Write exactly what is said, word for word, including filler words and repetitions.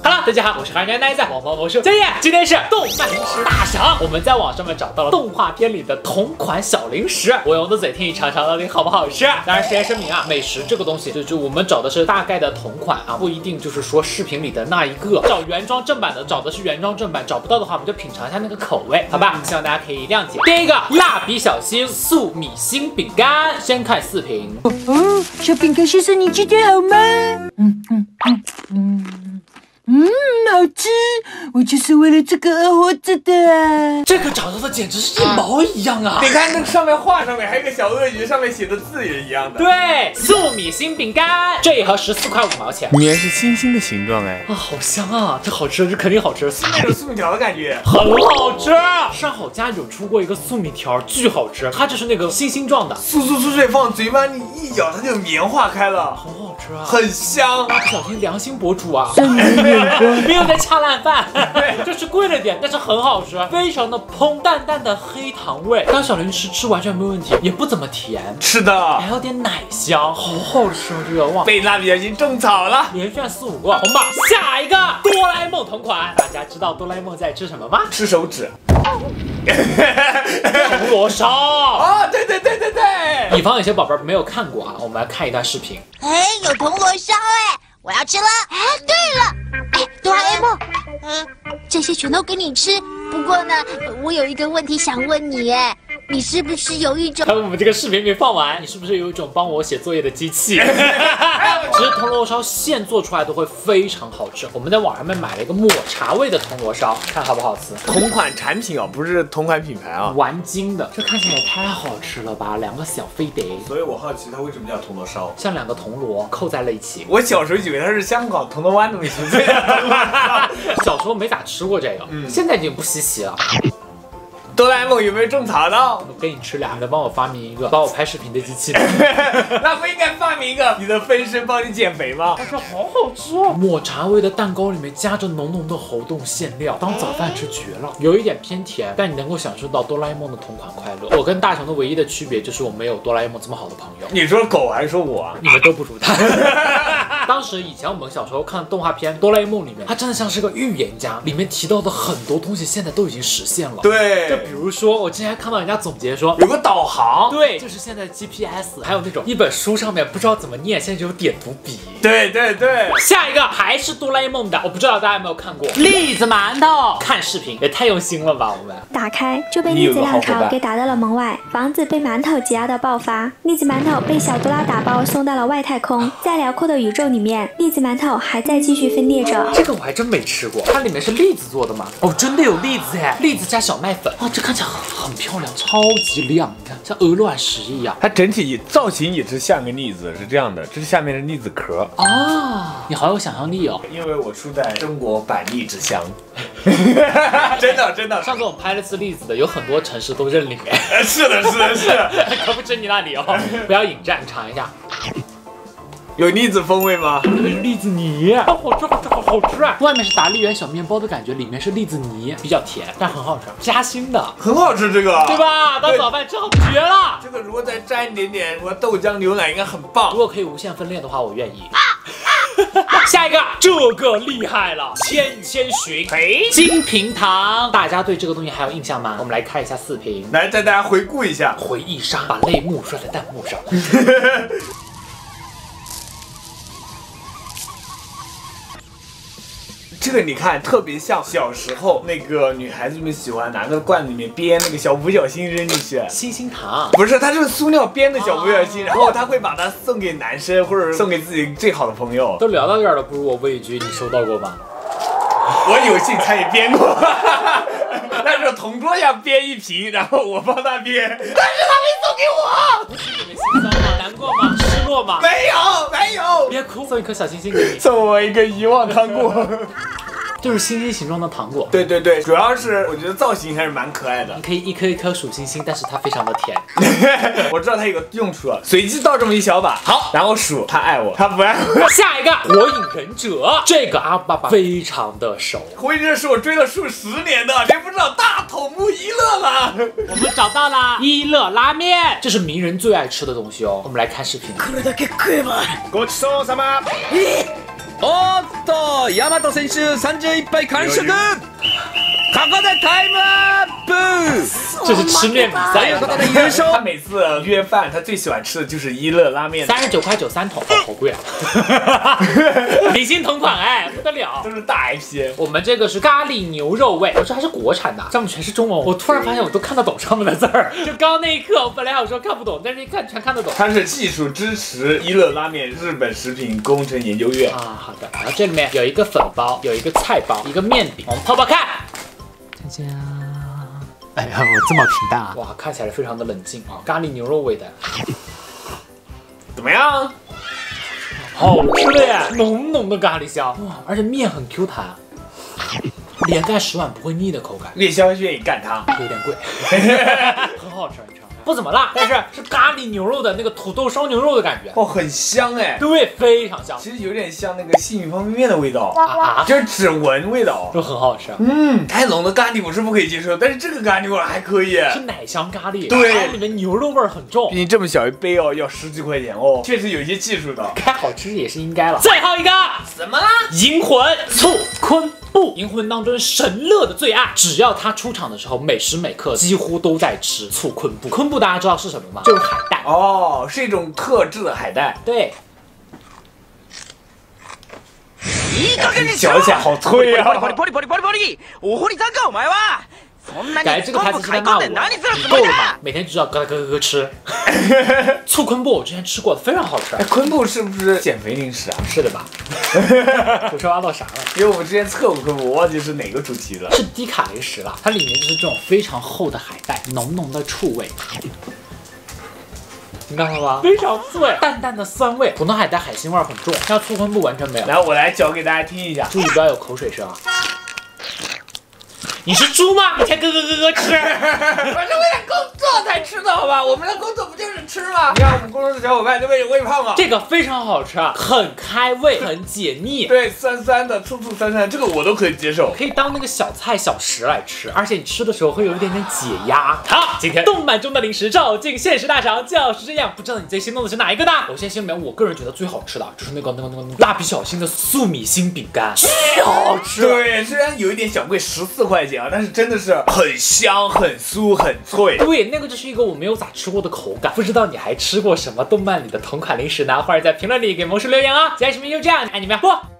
好了，大家好，我是韩宅奈子，我们魔术建业，今天是动漫零食大赏。我们在网上面找到了动画片里的同款小零食，我用我的嘴替你尝尝到底好不好吃。当然，事先声明啊，美食这个东西，就就我们找的是大概的同款啊，不一定就是说视频里的那一个。找原装正版的，找的是原装正版，找不到的话，我们就品尝一下那个口味，好吧？希望大家可以谅解。第一个，蜡笔小新素米心饼干，先看四瓶。 哦，小饼干先生，你今天好吗？嗯嗯嗯嗯。嗯，好吃！我就是为了这个而活着的啊！ 这个找到的简直是一毛一样啊！ 你看那个上面画上面还有个小鳄鱼，上面写的字也一样的。 对，素米心饼干，这一盒十四块五毛钱。 里面是星星的形状哎！ 啊，好香啊！这好吃，这肯定好吃， 是那种素米条的感觉， 很好吃。上好家有出过一个素米条，巨好吃，它就是那个星星状的， 酥酥酥脆，放嘴巴你一咬，它就棉化开了， 好好吃啊， 很香。 蜡笔小新良心博主啊！没有在恰烂饭，就是贵了点，但是很好吃，非常的蓬淡淡的黑糖味，当小零食吃完全没问题，也不怎么甜， 是的， 还有点奶香，好好吃啊！这个哇， 被蜡笔小新种草了， 连炫四五个红包。下一个哆啦 A 梦同款，大家知道哆啦 A 梦在吃什么吗？ 吃手指。 铜锣烧哦，对对对对对。 以防有些宝贝没有看过啊，我们来看一段视频。 哎，有铜锣烧哎，我要吃了。哎，对了，哎，哆啦 A 梦，嗯，这些全都给你吃。不过呢，我有一个问题想问你，哎，你是不是有一种…… 看我们这个视频没放完，你是不是有一种帮我写作业的机器？其实铜锣烧现做出来都会非常好吃。我们在网上面买了一个抹茶味的铜锣烧，看好不好吃？ 同款产品哦，不是同款品牌啊。 完精的，这看起来也太好吃了吧！两个小飞碟， 所以我好奇它为什么叫铜锣烧， 像两个铜锣扣在了一起。 我小时候以为它是香港铜锣湾的美食， 小时候没咋吃过这个，嗯、现在已经不稀奇了。 哆啦 A 梦有没有种草到？ 我给你吃俩，你能帮我发明一个帮我拍视频的机器？ 那不应该发明一个你的分身帮你减肥吗？ 但是好好吃哦！抹茶味的蛋糕里面夹着浓浓的猴冻馅料，当早饭吃绝了。有一点偏甜，但你能够享受到哆啦 A 梦的同款快乐。我跟大雄的唯一的区别就是我没有哆啦 A 梦这么好的朋友。 你说狗还是说我？ 你们都不如他。当时以前我们小时候看动画片《哆啦 A 梦》里面，它真的像是个预言家，里面提到的很多东西现在都已经实现了。 对， 就比如说我之前还看到人家总结说有个导航， 对，就是现在 G P S， 还有那种一本书上面不知道怎么念，现在就有点读笔。 对对对， 下一个还是哆啦 A 梦的，我不知道大家有没有看过栗子馒头，看视频也太用心了吧！我们打开就被栗子浪潮给打到了门外，房子被馒头挤压到爆发，栗子馒头被小哆啦打包送到了外太空，在辽阔的宇宙里面，栗子馒头还在继续分裂着。 这个我还真没吃过，它里面是栗子做的吗？哦，真的有栗子哎，栗子加小麦粉，哇，这看起来很漂亮，超级亮，你看像鹅卵石一样。 它整体造型也是像个栗子，是这样的，这是下面是栗子壳。 哦，你好有想象力哦。 因为我出在中国百栗之乡。真的真的， 上次我们拍了次栗子的，有很多城市都认领哎。 是的，是的，是的， 可不止你那里哦，不要引战，尝一下。 有栗子风味吗？ 栗子泥，啊，好吃，好吃，好好吃啊！外面是达利园小面包的感觉，里面是栗子泥，比较甜，但很好吃，夹心的， 很好吃这个， 对吧？当早饭吃好绝了。 这个如果再沾一点点什么豆浆牛奶，应该很棒。 如果可以无限分裂的话，我愿意。下一个，这个厉害了，千与千寻哎，金瓶糖，大家对这个东西还有印象吗？我们来看一下四瓶， 来带大家回顾一下， 回忆杀，把泪目刷在弹幕上。 这个你看特别像小时候那个女孩子们喜欢拿个罐子里面编那个小五角星扔进去， 星星糖不是，它就是塑料编的小五角星，然后他会把它送给男生或者送给自己最好的朋友。 都聊到这儿了，不如我问一句，你收到过吗？ 我有幸参与编过，但是同桌要编一瓶，然后我帮他编，但是他没送给我。 不是你们心酸吗？难过吗？失落吗？ 没有，没有。 别哭，送一颗小星星给你， 送我一个遗忘糖果。 就是星星形状的糖果。 对对对，主要是我觉得造型还是蛮可爱的。 你可以一颗一颗数星星，但是它非常的甜。 我知道它有个用处，随机倒这么一小把，好，然后数他爱我，他不爱我。 下一个火影忍者，这个阿爸爸非常的熟。 火影忍者是我追了数十年的，谁不知道大头目一乐啦？ 我们找到啦，一乐拉面，这是鸣人最爱吃的东西哦。我们来看视频。 ごちそうさま。 おっと、大和選手さんじゅういっぱい完食。ここでタイムアップ。 这是吃面比赛。 ということで優勝。 他每次约饭，他最喜欢吃的就是一乐拉面， 三十九块九三桶，好贵啊！明星同款哎，不得了， 都是大 I P。 我们这个是咖喱牛肉味，我这还是国产的，上面全是中文。我突然发现我都看得懂上面的字儿，就刚刚那一刻，我本来想说看不懂，但是一看全看得懂。 它是技术支持一乐拉面日本食品工程研究院啊。好的，然后这里面有一个粉包，有一个菜包，一个面饼，我们泡泡看。看一下。哎呀，我这么平淡啊！哇，看起来非常的冷静啊，咖喱牛肉味的， 怎么样？ 好吃的耶，浓浓的咖喱香哇，而且面很 Q 弹，连干十碗不会腻的口感。 夜宵愿意干它， 有点贵，很好吃，你尝尝。不怎么辣，但是是咖喱牛肉的那个土豆烧牛肉的感觉哦，很香哎， 对，非常香。 其实有点像那个细米方便面的味道啊， 就是指纹味道， 就很好吃。 嗯，太浓的咖喱我是不可以接受，但是这个咖喱味还可以， 是奶香咖喱， 对， 它里面牛肉味很重。 毕竟这么小一杯哦，要十几块钱哦，确实有一些技术的， 该好吃也是应该了。最后一个什么啦？ 银魂醋昆布，银魂当中神乐的最爱，只要他出场的时候，每时每刻几乎都在吃醋昆布。昆布大家知道是什么吗？就是海带哦，是一种特制的海带。 对。 嚼起来好脆啊！ 感觉这个牌子是在骂我，你够了吗？每天只要咯咯咯咯吃。醋昆布我之前吃过，非常好吃。 哎，昆布是不是减肥零食啊？ 是的吧？我说挖到啥了？ 因为我们之前测过昆布，我忘记是哪个主题了。 是低卡零食了，它里面就是这种非常厚的海带，浓浓的醋味。你看到吗？非常脆，淡淡的酸味，普通海带海腥味很重，像醋昆布完全没有。 来，我来嚼给大家听一下， 注意不要有口水声啊！你是猪吗？你才咯咯咯咯吃！ 我是为了工作才吃的好吧？我们的工作不就是吃吗？你看我们公司的小伙伴都被喂胖了。 这个非常好吃，很开胃，很解腻。 对，酸酸的，醋醋酸酸，这个我都可以接受， 可以当那个小菜小食来吃，而且你吃的时候会有一点点解压。好，今天动漫中的零食照进现实大赏就是这样，不知道你最心动的是哪一个呢？我现在心里面我个人觉得最好吃的就是那个那个那个蜡笔小新的粟米心饼干，巨好吃。 对，虽然有一点小贵，十四块钱啊，但是真的是很香、很酥、很脆。 对，那个就是一个我没有咋吃过的口感。不知道你还吃过什么动漫里的同款零食呢？或者在评论里给萌叔留言啊！喜欢视频就这样，爱你们，啵。